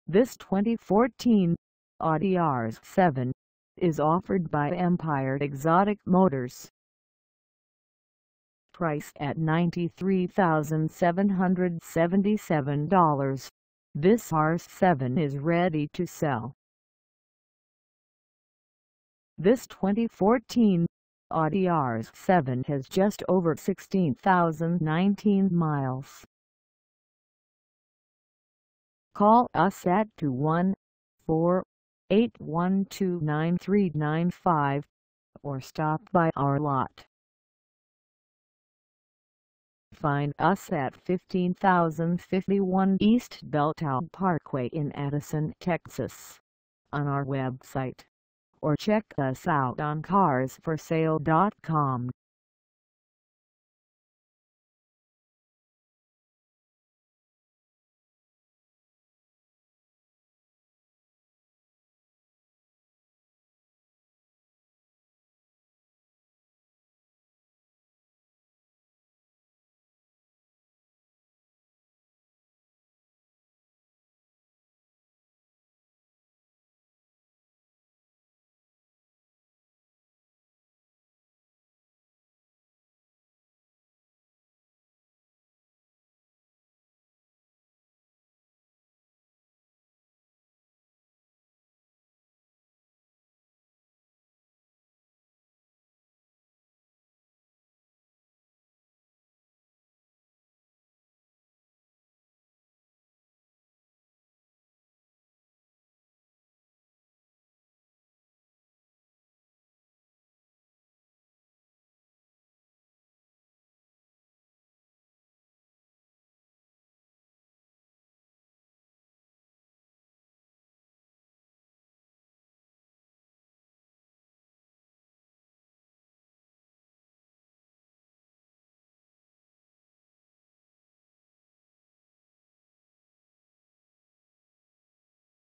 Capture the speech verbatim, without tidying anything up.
This twenty fourteen Audi R S seven is offered by Empire Exotic Motors. Price at ninety-three thousand seven hundred seventy-seven dollars. This R S seven is ready to sell. This twenty fourteen Audi R S seven has just over sixteen thousand nineteen miles. Call us at two one four, eight one two, nine three nine five or stop by our lot. Find us at fifteen thousand fifty-one East Beltwood Parkway in Addison, Texas, on our website, or check us out on cars for sale dot com.